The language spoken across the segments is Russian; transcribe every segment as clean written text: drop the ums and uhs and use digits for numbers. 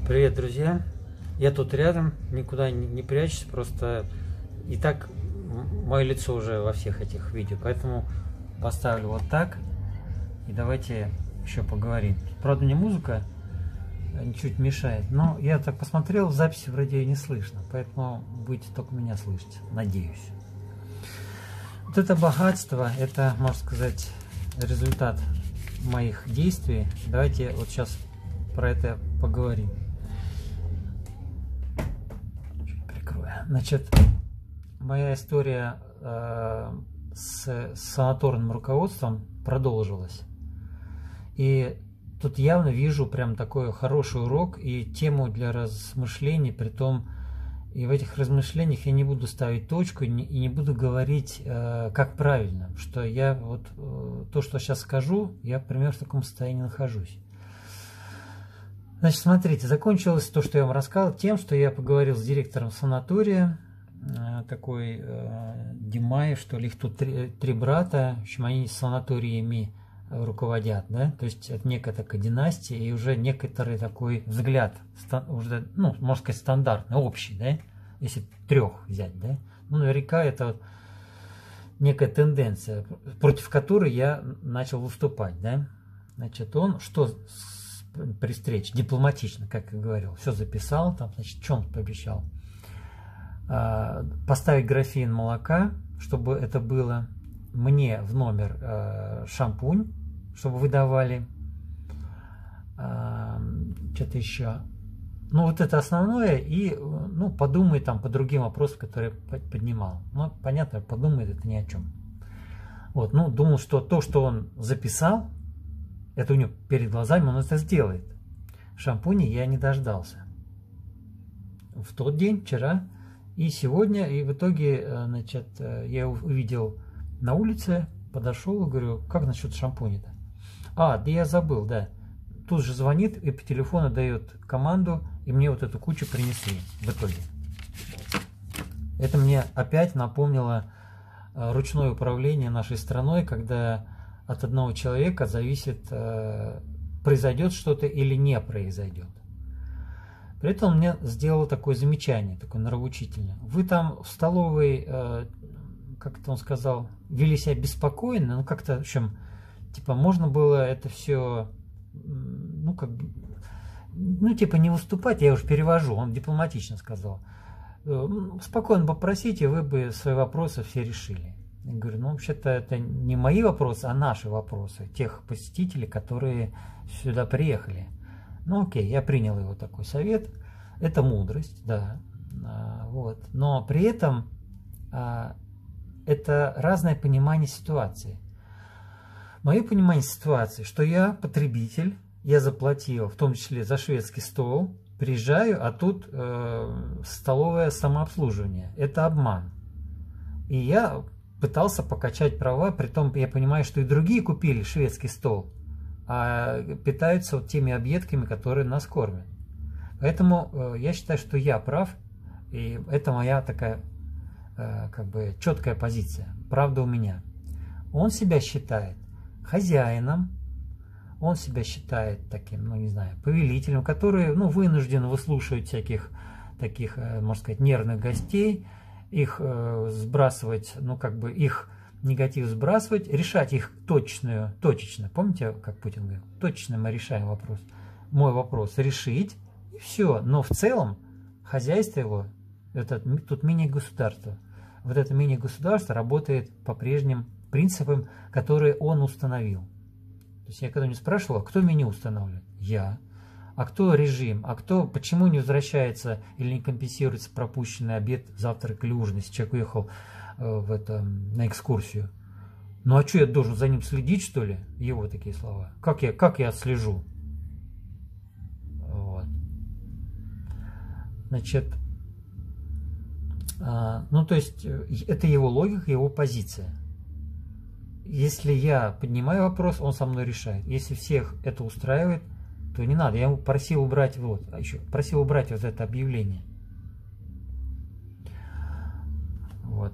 Привет, друзья! Я тут рядом, никуда не прячусь, просто и так мое лицо уже во всех этих видео, поэтому поставлю вот так, и давайте еще поговорим. Правда, мне музыка чуть мешает, но я так посмотрел, в записи вроде не слышно, поэтому будете только меня слышать, надеюсь. Вот это богатство, это, можно сказать, результат моих действий. Давайте вот сейчас про это поговорим. Значит, моя история с санаторным руководством продолжилась. И тут явно вижу прям такой хороший урок и тему для размышлений, притом и в этих размышлениях я не буду ставить точку и не буду говорить, как правильно, что я вот то, что сейчас скажу, я примерно в таком состоянии нахожусь. Значит, смотрите, закончилось то, что я вам рассказал, тем, что я поговорил с директором санатория, такой Димаев, что ли, их тут три брата, в общем, они санаториями руководят, да, то есть это некая такая династия и уже некоторый такой взгляд, уже, ну, можно сказать, стандартный, общий, да, если трех взять, да, ну, наверняка это некая тенденция, против которой я начал выступать, да, значит, он что при встрече, дипломатично, как я говорил, все записал, там, значит, что он пообещал, поставить графин молока, чтобы это было, мне в номер шампунь, чтобы выдавали, что-то еще, ну, вот это основное, и, ну, подумай там по другим вопросам, которые я поднимал, ну, понятно, подумает это ни о чем, вот, ну, думал, что то, что он записал, это у него перед глазами, он это сделает. Шампуня я не дождался. В тот день, вчера и сегодня. И в итоге, значит, я увидел на улице, подошел и говорю, как насчет шампуня-то? Да я забыл, да. Тут же звонит и по телефону дает команду, и мне вот эту кучу принесли в итоге. Это мне опять напомнило ручное управление нашей страной, когда от одного человека зависит, произойдет что-то или не произойдет. При этом он мне сделал такое замечание, такое нравоучительное. Вы там в столовой, как это он сказал, вели себя беспокойно, ну как-то, в общем, типа можно было это все, ну как бы, ну типа не выступать, я уже перевожу, он дипломатично сказал. Спокойно попросите, вы бы свои вопросы все решили. Я говорю, ну вообще-то это не мои вопросы, а наши вопросы, тех посетителей, которые сюда приехали. Ну окей, я принял его такой совет, это мудрость, да, вот. Но при этом это разное понимание ситуации. Мое понимание ситуации, что я потребитель, я заплатил, в том числе за шведский стол, приезжаю, а тут столовое самообслуживание, это обман. И я пытался покачать права, притом я понимаю, что и другие купили шведский стол, а питаются вот теми объедками, которые нас кормят. Поэтому я считаю, что я прав, и это моя такая как бы четкая позиция. Правда у меня. Он себя считает хозяином, он себя считает таким, ну не знаю, повелителем, который, ну, вынужден выслушивать всяких таких, можно сказать, нервных гостей, их сбрасывать, ну как бы их негатив сбрасывать, решать их точечно. Помните, как Путин говорил? Точечно мы решаем вопрос. Мой вопрос решить, и все. Но в целом хозяйство его, это тут мини-государство. Вот это мини-государство работает по прежним принципам, которые он установил. То есть я когда-нибудь спрашивал, кто меню устанавливает? Я. А кто режим? А кто, почему не возвращается или не компенсируется пропущенный обед, завтрак или ужин, если человек уехал на экскурсию? Ну а что, я должен за ним следить, что ли? Его такие слова. Как я слежу? Вот. Значит, ну то есть, это его логика, его позиция. Если я поднимаю вопрос, он со мной решает. Если всех это устраивает, то не надо. Я ему просил убрать, просил убрать вот это объявление. Вот.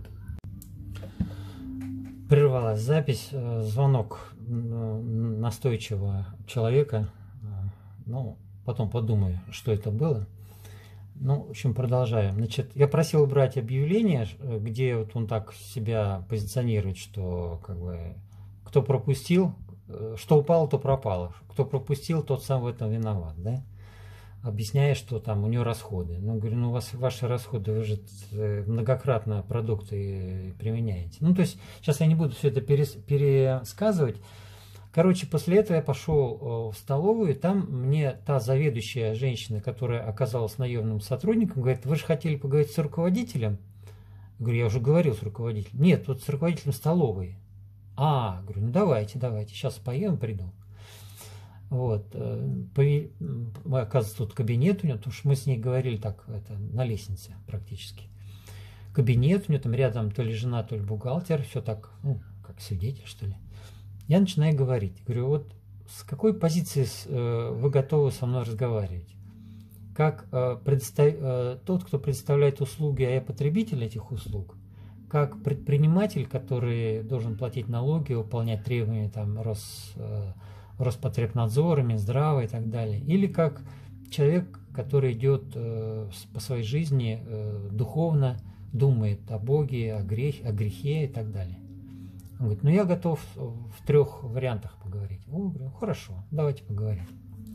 Прервалась запись, звонок настойчивого человека. Ну, потом подумаю, что это было. Ну, в общем, продолжаем. Значит, я просил убрать объявление, где вот он так себя позиционирует, что как бы кто пропустил, что упало, то пропало. Кто пропустил, тот сам в этом виноват, да? Объясняя, что там у него расходы. Ну, говорю, ну у вас ваши расходы, вы же многократно продукты применяете. Ну, то есть, сейчас я не буду все это пересказывать. Короче, после этого я пошел в столовую, и там мне та заведующая женщина, которая оказалась наемным сотрудником, говорит, вы же хотели поговорить с руководителем? Я говорю, я уже говорил с руководителем. Нет, вот с руководителем столовой. Говорю, ну давайте, сейчас поем, приду. Вот. Оказывается, тут кабинет у нее, потому что мы с ней говорили так, это, на лестнице практически. Кабинет у нее, там рядом то ли жена, то ли бухгалтер, все так, ну, как свидетель, что ли. Я начинаю говорить. Говорю, вот с какой позиции вы готовы со мной разговаривать? Как тот, кто предоставляет услуги, а я потребитель этих услуг, как предприниматель, который должен платить налоги, выполнять требования там, Роспотребнадзора, Минздрава и так далее, или как человек, который идет по своей жизни духовно, думает о Боге, о грехе и так далее. Он говорит, ну я готов в 3 вариантах поговорить. Говорю, хорошо, давайте поговорим.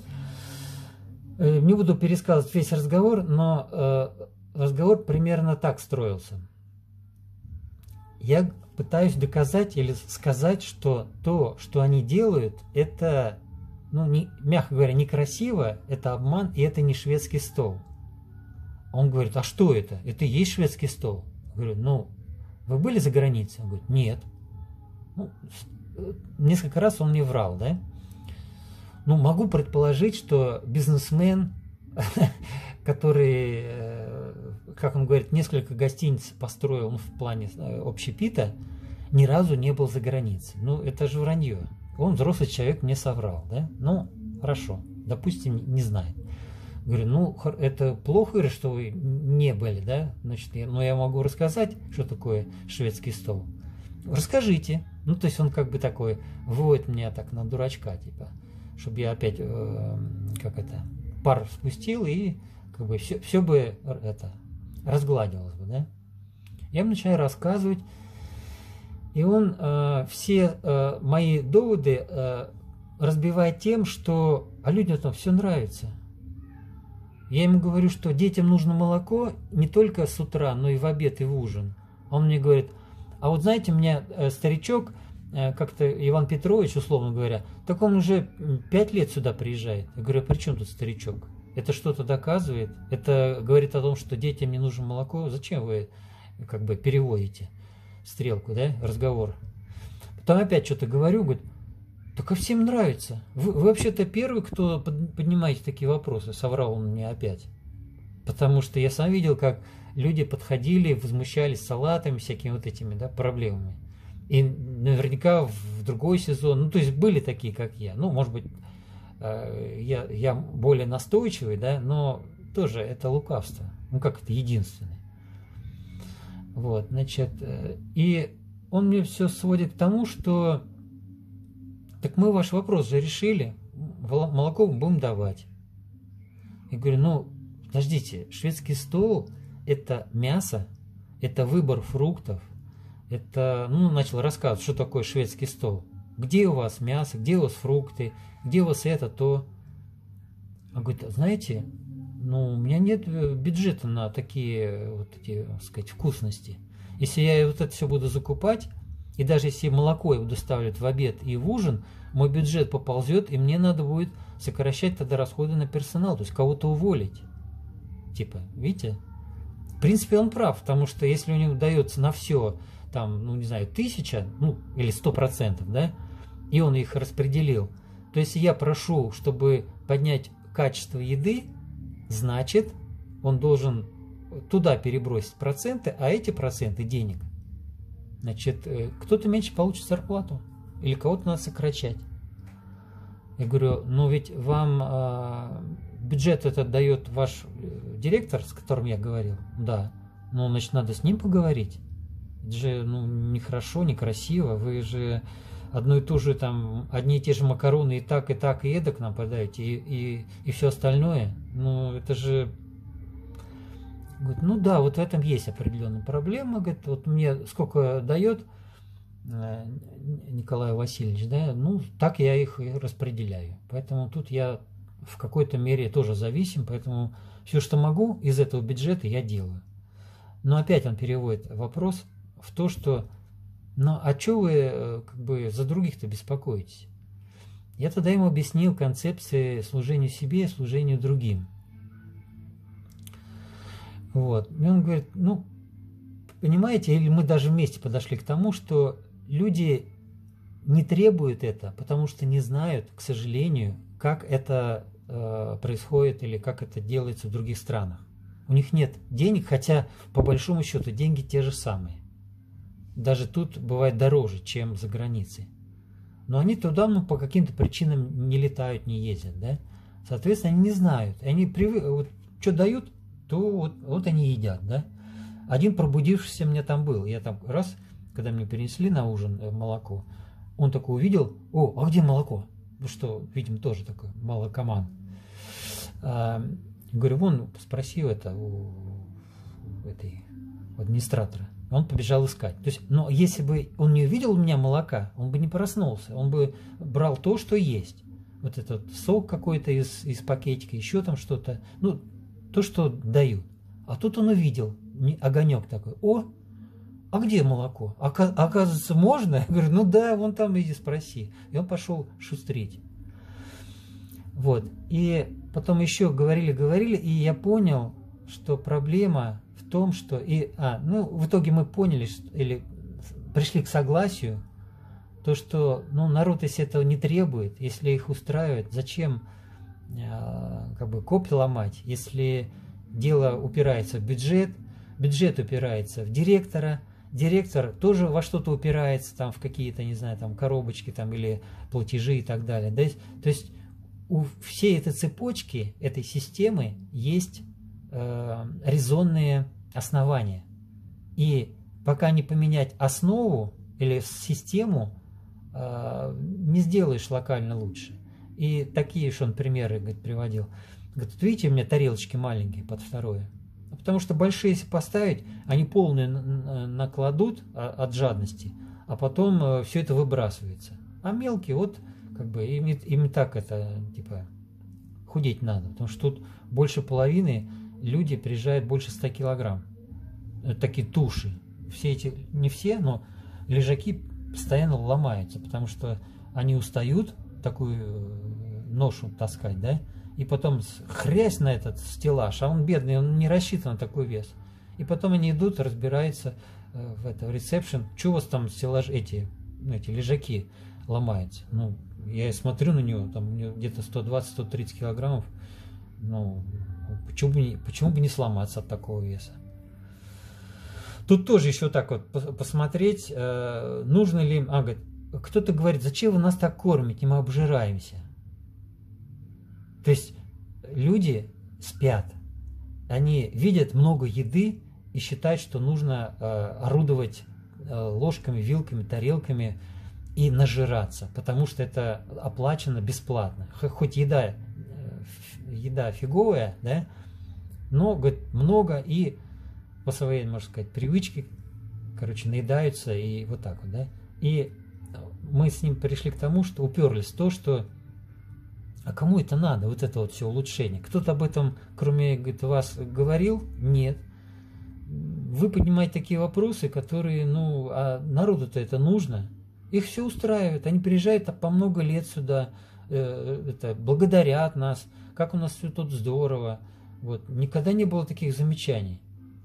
Не буду пересказывать весь разговор, но разговор примерно так строился. Я пытаюсь доказать или сказать, что то, что они делают, это, ну, мягко говоря, некрасиво, это обман, и это не шведский стол. Он говорит, а что это? Это и есть шведский стол. Я говорю, ну, вы были за границей? Он говорит, нет. Ну, несколько раз он мне врал, да? Ну, могу предположить, что бизнесмен, который, как он говорит, несколько гостиниц построил, ну, в плане общепита, ни разу не был за границей. Ну, это же вранье. Он взрослый человек, мне соврал, да? Ну, хорошо, допустим, не знает. Говорю, ну, это плохо, что вы не были, да? Значит, но я могу рассказать, что такое шведский стол. Расскажите. Ну, то есть он как бы такой, вводит меня так на дурачка, типа, чтобы я опять, пар спустил и как бы все бы это разгладилось бы, да? Я ему начинаю рассказывать, и он все мои доводы разбивает тем, что людям там все нравится. Я ему говорю, что детям нужно молоко не только с утра, но и в обед, и в ужин. Он мне говорит, а вот знаете, у меня старичок, как-то Иван Петрович, условно говоря, так он уже 5 лет сюда приезжает. Я говорю, а при чем тут старичок? Это что-то доказывает? Это говорит о том, что детям не нужно молоко? Зачем вы как бы переводите стрелку, да, разговор? Потом опять что-то говорю, говорит, так всем нравится. Вы вообще-то первый, кто поднимаете такие вопросы, соврал он мне опять. Потому что я сам видел, как люди подходили, возмущались салатами, всякими вот этими, да, проблемами. И наверняка в другой сезон, ну, то есть были такие, как я. Ну, может быть, я более настойчивый, да, но тоже это лукавство. Ну, как это единственное. Вот, значит, и он мне все сводит к тому, что так мы ваш вопрос же решили, молоко будем давать. Я говорю, ну, подождите, шведский стол – это мясо, это выбор фруктов, это, ну, начал рассказывать, что такое шведский стол. Где у вас мясо, где у вас фрукты, где у вас это, то. Он говорит, знаете, ну, у меня нет бюджета на такие, вот эти, так сказать, вкусности. Если я вот это все буду закупать, и даже если молоко я буду ставить в обед и в ужин, мой бюджет поползет, и мне надо будет сокращать тогда расходы на персонал, то есть кого-то уволить. Типа, видите? В принципе, он прав, потому что если у него дается на все, там, ну, не знаю, 1000, ну, или 100%, да, и он их распределил, то если я прошу, чтобы поднять качество еды, значит, он должен туда перебросить проценты, а эти проценты денег, значит, кто-то меньше получит зарплату, или кого-то надо сокращать. Я говорю, ну ведь вам бюджет этот дает ваш директор, с которым я говорил, да, ну, значит, надо с ним поговорить. Это же, ну, нехорошо, некрасиво, вы же одно и то же, там, одни и те же макароны и так, и эдак нам подаете, и все остальное, ну, это же... Говорит, ну да, вот в этом есть определенная проблема. Говорит, вот мне сколько дает Николай Васильевич, да, ну, так я их и распределяю. Поэтому тут я в какой-то мере тоже зависим, поэтому все, что могу из этого бюджета, я делаю. Но опять он переводит вопрос в то, что, ну, а что вы как бы за других-то беспокоитесь? Я тогда ему объяснил концепции служения себе и служению другим. Вот. И он говорит, ну, понимаете, или мы даже вместе подошли к тому, что люди не требуют это, потому что не знают, к сожалению, как это происходит или как это делается в других странах. У них нет денег, хотя по большому счету деньги те же самые. Даже тут бывает дороже, чем за границей. Но они туда, ну, по каким-то причинам не летают, не ездят, да? Соответственно, они не знают. Они вот, что дают, то вот они едят, да. Один пробудившийся мне там был. Я там раз, когда мне перенесли на ужин молоко, он такой увидел, о, а где молоко? Ну что, видимо, тоже такой молокоман. Говорю, вон, спроси это у администратора. Он побежал искать. То есть, но если бы он не увидел у меня молока, он бы не проснулся. Он бы брал то, что есть. Вот этот сок какой-то из пакетика, еще там что-то. Ну, то, что дают. А тут он увидел огонек такой. О, а где молоко? Оказывается, можно? Я говорю, ну да, вон там иди спроси. И он пошел шустрить. Вот. И потом еще говорили, и я понял, что проблема в том, что... в итоге мы поняли, или пришли к согласию, то, что, ну, народ, если этого не требует, если их устраивает, зачем как бы копья ломать, если дело упирается в бюджет, бюджет упирается в директора, директор тоже во что-то упирается, там, в какие-то, не знаю, там, коробочки там, или платежи и так далее. Да? То есть у всей этой цепочки, этой системы есть резонные основания. И пока не поменять основу или систему, не сделаешь локально лучше. И такие же он примеры, говорит, приводил. Говорит, вот видите, у меня тарелочки маленькие под второе. Потому что большие, если поставить, они полные накладут от жадности, а потом все это выбрасывается. А мелкие, вот, как бы, им так это, типа, худеть надо. Потому что тут больше половины люди приезжают больше 100 килограмм. Это такие туши. Все эти, не все, но лежаки постоянно ломаются, потому что они устают такую ношу таскать, да, и потом хрясь на этот стеллаж, а он бедный, он не рассчитан на такой вес. И потом они идут, разбираются в ресепшн, что у вас там стеллаж, эти лежаки ломаются. Ну, я смотрю на него, там у него где-то 120-130 килограммов, ну, почему бы не сломаться от такого веса? Тут тоже еще так вот посмотреть, нужно ли им... говорит, кто-то говорит, зачем вы нас так кормите, мы обжираемся. То есть люди спят, они видят много еды и считают, что нужно орудовать ложками, вилками, тарелками и нажираться, потому что это оплачено бесплатно. Хоть еда фиговая, да, но, говорит, много и по своей, можно сказать, привычке, короче, наедаются и вот так вот, да. И мы с ним пришли к тому, что уперлись в то, что а кому это надо, вот это вот все улучшение? Кто-то об этом, кроме, говорит, вас, говорил? Нет. Вы поднимаете такие вопросы, которые, ну, а народу-то это нужно. Их все устраивает. Они приезжают по много лет сюда, благодарят нас, как у нас все тут здорово. Вот. Никогда не было таких замечаний.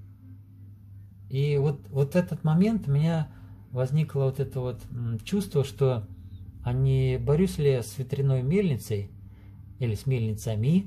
И вот этот момент у меня возникло вот это вот чувство, что а не борюсь ли я с ветряной мельницей или с мельницами,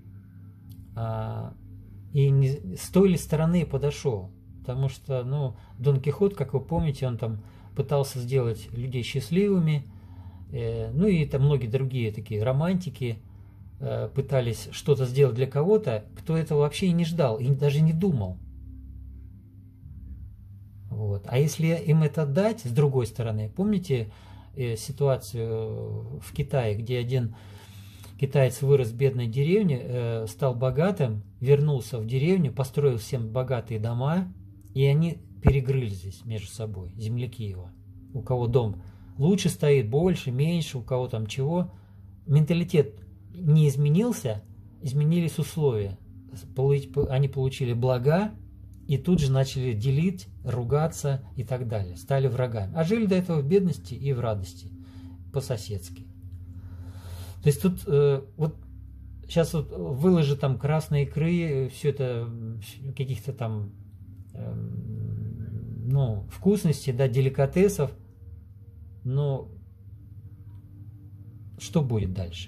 и не с той ли стороны подошел. Потому что, ну, Дон Кихот, как вы помните, он там пытался сделать людей счастливыми, ну и там многие другие такие романтики пытались что-то сделать для кого-то, кто этого вообще и не ждал, и даже не думал. Вот. А если им это дать, с другой стороны, помните, ситуацию в Китае, где один китаец вырос в бедной деревне, стал богатым, вернулся в деревню, построил всем богатые дома, и они перегрызли здесь между собой, земляки его. У кого дом лучше стоит, больше, меньше, у кого там чего. Менталитет не изменился, изменились условия. Они получили блага, и тут же начали делить, ругаться и так далее. Стали врагами. А жили до этого в бедности и в радости, по-соседски. То есть тут вот сейчас вот выложи там красной икры, все это, каких-то там ну, вкусностей, да, деликатесов, но что будет дальше?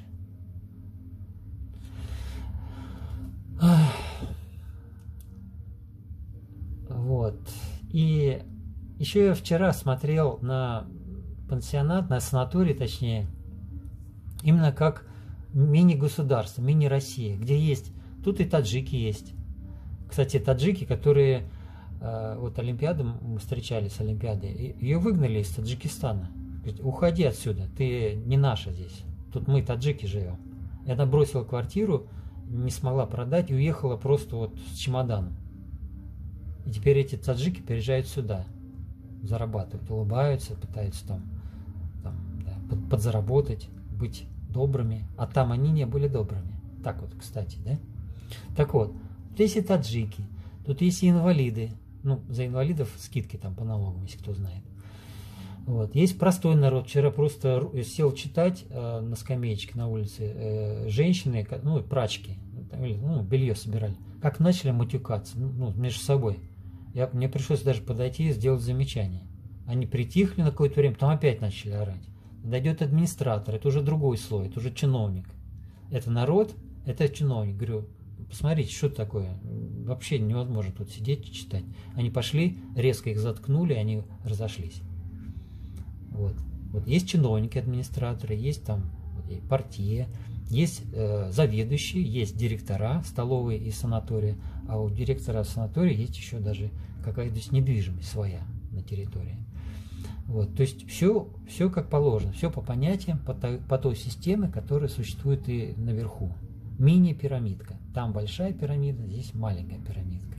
Вот. И еще я вчера смотрел на пансионат, на санаторий, точнее, именно как мини-государство, мини-Россия, где есть, тут и таджики есть. Кстати, таджики, которые, вот Олимпиаду, мы встречались с Олимпиадой, ее выгнали из Таджикистана. Говорит, уходи отсюда, ты не наша здесь, тут мы, таджики, живем. И она бросила квартиру, не смогла продать и уехала просто вот с чемоданом. И теперь эти таджики переезжают сюда, зарабатывают, улыбаются, пытаются там да, подзаработать, быть добрыми, а там они не были добрыми. Так вот, кстати, да? Так вот, тут есть и таджики, тут есть и инвалиды, ну, за инвалидов скидки там по налогам, если кто знает. Вот. Есть простой народ. Вчера просто сел читать на скамеечке на улице, женщины, ну, прачки, ну, белье собирали, как начали матюкаться, ну, между собой. Мне пришлось даже подойти и сделать замечание. Они притихли на какое-то время, потом опять начали орать. Дойдет администратор, это уже другой слой, это уже чиновник. Это народ, это чиновник. Говорю, посмотрите, что это такое. Вообще невозможно тут сидеть и читать. Они пошли, резко их заткнули, они разошлись. Вот. Вот есть чиновники, администраторы, есть там партия, есть заведующие, есть директора столовой и санатория, а у директора санатория есть еще даже какая-то недвижимость своя на территории. Вот. То есть все как положено, все по понятиям, по той системе, которая существует и наверху. Мини-пирамидка. Там большая пирамида, здесь маленькая пирамидка.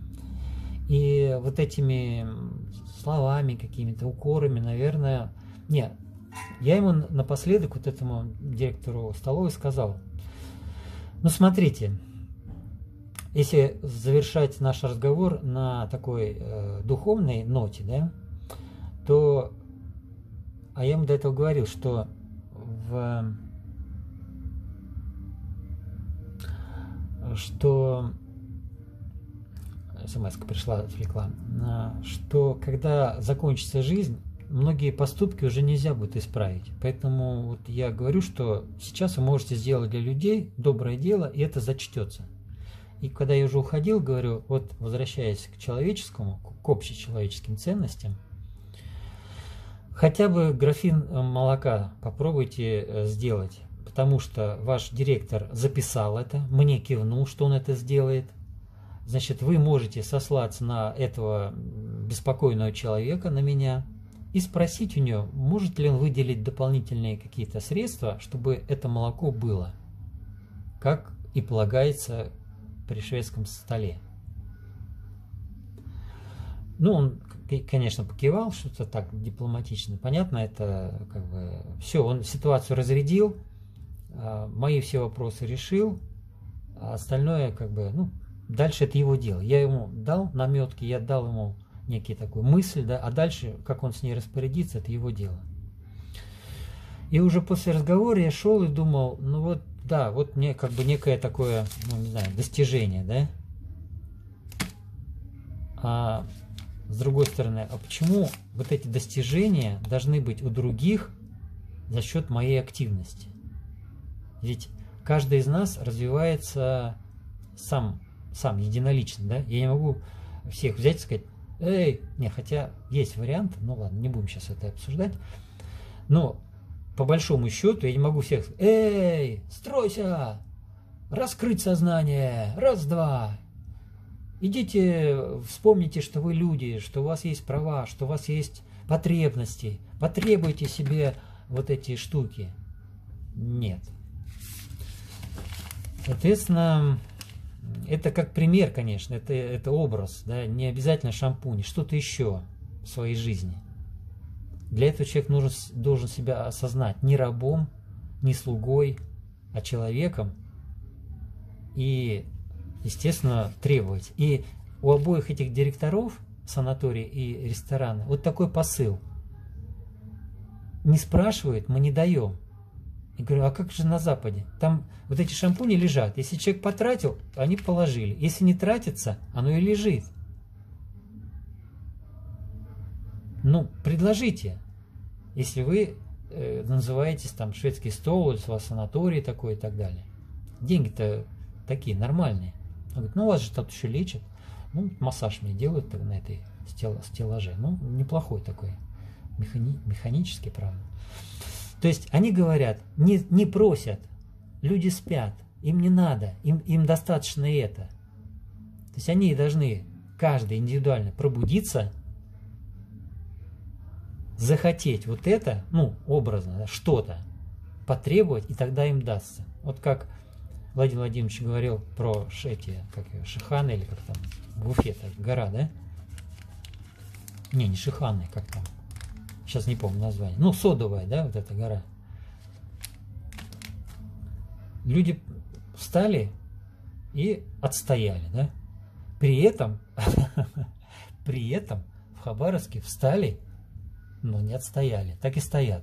И вот этими словами, какими-то укорами, наверное... Нет, я ему напоследок, вот этому директору столовой, сказал, ну смотрите, если завершать наш разговор на такой духовной ноте, да, то... А я ему до этого говорил, что смс-ка пришла, отвлекла, что когда закончится жизнь, многие поступки уже нельзя будет исправить. Поэтому вот я говорю, что сейчас вы можете сделать для людей доброе дело, и это зачтется. И когда я уже уходил, говорю, вот возвращаясь к человеческому, к общечеловеческим ценностям, хотя бы графин молока попробуйте сделать, потому что ваш директор записал это, мне кивнул, что он это сделает. Значит, вы можете сослаться на этого беспокойного человека, на меня, и спросить у него, может ли он выделить дополнительные какие-то средства, чтобы это молоко было, как и полагается при шведском столе. Ну, он, конечно, покивал, что-то так дипломатично. Понятно, это как бы все, он ситуацию разрядил, мои все вопросы решил, а остальное как бы, ну, дальше это его дело. Я ему дал наметки, я дал ему некий такую мысль, да, а дальше, как он с ней распорядится, это его дело. И уже после разговора я шел и думал, ну вот, да, вот мне как бы некое такое, ну, не знаю, достижение, да. А с другой стороны, а почему вот эти достижения должны быть у других за счет моей активности? Ведь каждый из нас развивается сам единолично, да? Я не могу всех взять и сказать, эй, не, хотя есть вариант, ну ладно, не будем сейчас это обсуждать, но по большому счету я не могу всех сказать, эй, стройся, раскрыть сознание, раз-два, идите, вспомните, что вы люди, что у вас есть права, что у вас есть потребностей. Потребуйте себе вот эти штуки. Нет. Соответственно, это как пример, конечно, это образ, да, не обязательно шампунь, что-то еще в своей жизни. Для этого человек должен себя осознать не рабом, не слугой, а человеком и, естественно, требовать. И у обоих этих директоров, санатория и ресторана, вот такой посыл. Не спрашивают, мы не даем. Я говорю, а как же на Западе? Там вот эти шампуни лежат. Если человек потратил, они положили. Если не тратится, оно и лежит. Ну, предложите. Если вы называетесь там шведский стол, у вас санаторий такой и так далее. Деньги-то такие нормальные. Он говорит, ну у вас же тут еще лечат. Ну, массаж мне делают на этой стеллаже. Ну, неплохой такой. Механический, правда. То есть они говорят, не просят, люди спят, им не надо, им достаточно это. То есть они должны, каждый индивидуально пробудиться, захотеть вот это, ну, образно, да, что-то, потребовать, и тогда им дастся. Вот как Владимир Владимирович говорил про Шиханы, или как там, в Уфе, гора, да? Не Шиханы, как там. Сейчас не помню название. Ну, Содовая, да, вот эта гора. Люди встали и отстояли, да? При этом в Хабаровске встали, но не отстояли, так и стоят.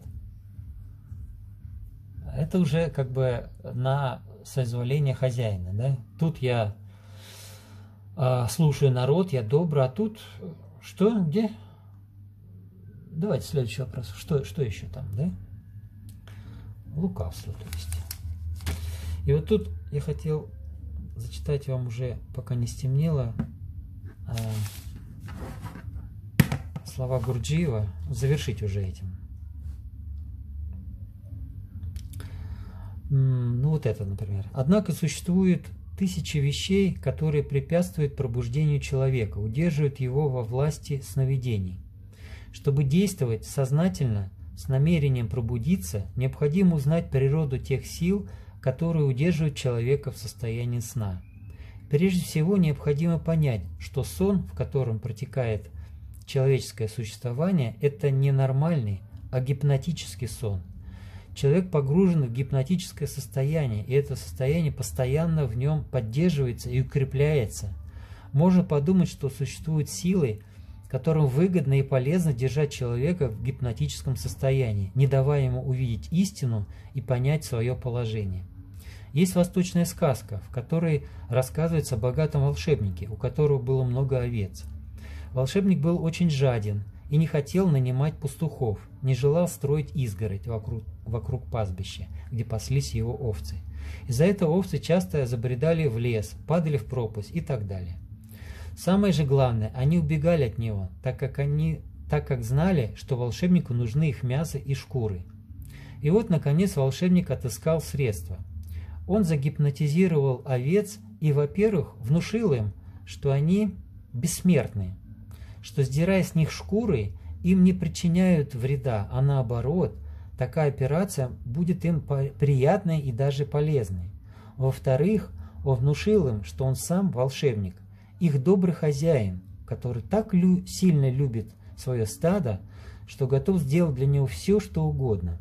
Это уже как бы на соизволение хозяина, да? Тут я слушаю народ, я добрый, а тут что, где? Давайте следующий вопрос. Что еще там, да? Лукавство, то есть. И вот тут я хотел зачитать вам уже, пока не стемнело, слова Гурджиева, завершить уже этим. Ну вот это, например. Однако существует тысячи вещей, которые препятствуют пробуждению человека, удерживают его во власти сновидений. Чтобы действовать сознательно, с намерением пробудиться, необходимо узнать природу тех сил, которые удерживают человека в состоянии сна. Прежде всего, необходимо понять, что сон, в котором протекает человеческое существование, это не нормальный, а гипнотический сон. Человек погружен в гипнотическое состояние, и это состояние постоянно в нем поддерживается и укрепляется. Можно подумать, что существуют силы, которым выгодно и полезно держать человека в гипнотическом состоянии, не давая ему увидеть истину и понять свое положение. Есть восточная сказка, в которой рассказывается о богатом волшебнике, у которого было много овец. Волшебник был очень жаден и не хотел нанимать пастухов, не желал строить изгородь вокруг пастбища, где паслись его овцы. Из-за этого овцы часто забредали в лес, падали в пропасть и так далее. Самое же главное, они убегали от него, так как знали, что волшебнику нужны их мясо и шкуры. И вот, наконец, волшебник отыскал средства. Он загипнотизировал овец и, во-первых, внушил им, что они бессмертны, что, сдирая с них шкуры, им не причиняют вреда, а наоборот, такая операция будет им приятной и даже полезной. Во-вторых, он внушил им, что он сам волшебник, их добрый хозяин, который так сильно любит свое стадо, что готов сделать для него все, что угодно.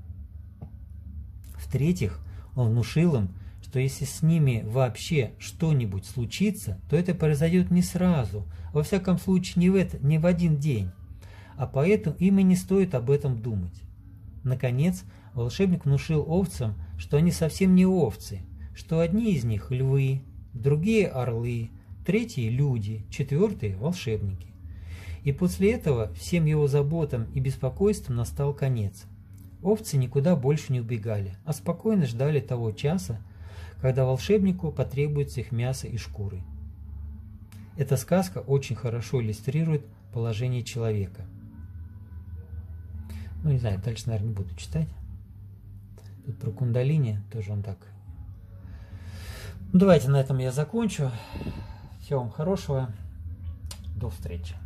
В-третьих, он внушил им, что если с ними вообще что-нибудь случится, то это произойдет не сразу, во всяком случае не в один день, а поэтому им и не стоит об этом думать. Наконец, волшебник внушил овцам, что они совсем не овцы, что одни из них львы, другие орлы, третьи – люди, четвертые – волшебники. И после этого всем его заботам и беспокойствам настал конец. Овцы никуда больше не убегали, а спокойно ждали того часа, когда волшебнику потребуется их мясо и шкуры. Эта сказка очень хорошо иллюстрирует положение человека. Ну, не знаю, дальше, наверное, не буду читать. Тут про кундалини тоже он так. Ну, давайте на этом я закончу. Всего вам хорошего. До встречи.